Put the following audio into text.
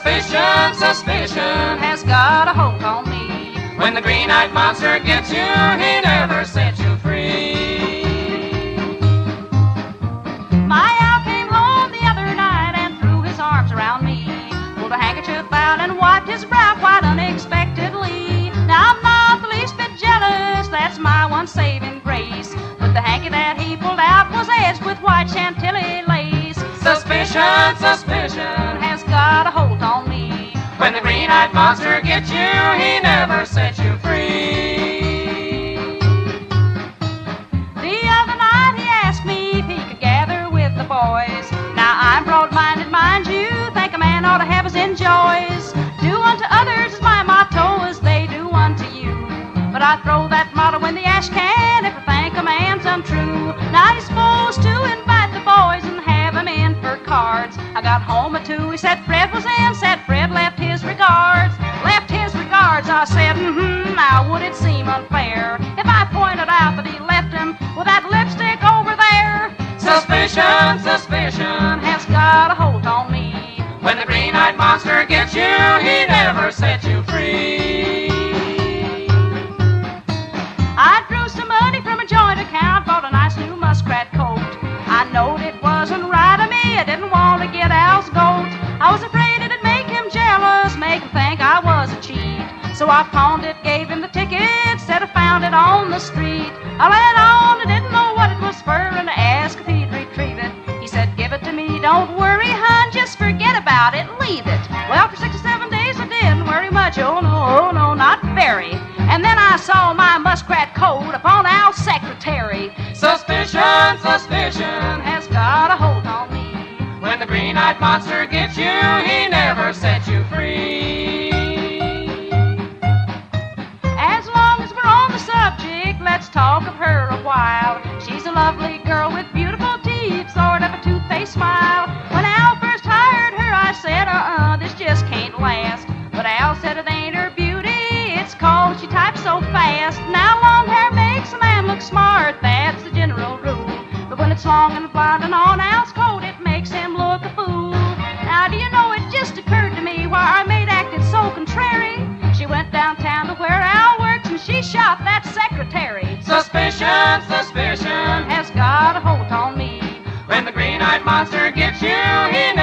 Suspicion, suspicion has got a hold on me. When the green-eyed monster gets you, he never sets you free. My owl came home the other night and threw his arms around me, pulled a handkerchief out and wiped his brow quite unexpectedly. Now I'm not the least bit jealous, that's my one saving grace, but the hanky that he pulled out was edged with white chantilly lace. Suspicion, suspicion Has got a hold on me. when the green-eyed monster gets you, he never sets you free. The other night he asked me if he could gather with the boys. Now I'm broad-minded, mind you, think a man ought to have his enjoys. Do unto others is my motto, as they do unto you. But I throw that motto in the ash can if I think a man's untrue. Now he's supposed to invite the boys and have them in for cards. I got home at 2, he said Fred was in, said Fred left his regards. Left his regards, I said, now would it seem unfair if I pointed out that he left him with that lipstick over there? Suspicion, suspicion Has got a hold on me. when the green-eyed monster gets you, he never sets you free. I drew some money from a joint account, bought a nice new muskrat coat. I knowed it wasn't right of me, I didn't want to get Al's goat. I was afraid it'd make him jealous, make him think I was a cheat. So I pawned it, gave him the ticket, said I found it on the street. I let on, I didn't know what it was for, and I asked if he'd retrieve it. He said, give it to me, don't worry, hon, just forget about it, leave it. Well, for 6 or 7 days I didn't worry much, oh no, not very. And then I saw my muskrat coat upon Al's secretary. Suspicion, suspicion Has got a hold on me. when the green-eyed monster gets you, he never sets you free. As long as we're on the subject, let's talk of her a while. She's a lovely girl with beautiful teeth, sort of a toothpaste smile. When Al first hired her, I said, this just can't last. But Al said it ain't her beauty, it's cause she types so fast. Now long hair makes a man look smart, that's the general rule. But when it's long and blonde and on Al's coat, it makes him look a fool. Now do you know, it just occurred to me why our maid acted so contrary. She went downtown to where Al works and she shot that secretary. Suspicion, suspicion Has got a hold on me. when the green-eyed monster gets you, he